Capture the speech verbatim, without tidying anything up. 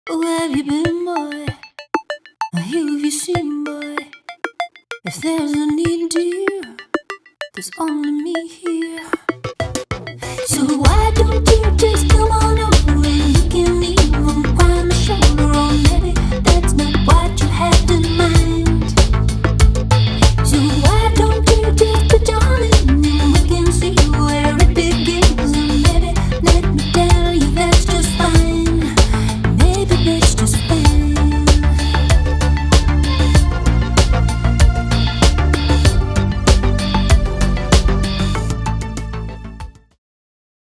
Where have you been, boy? Who have you seen, boy? If there's a need, dear, there's only me here.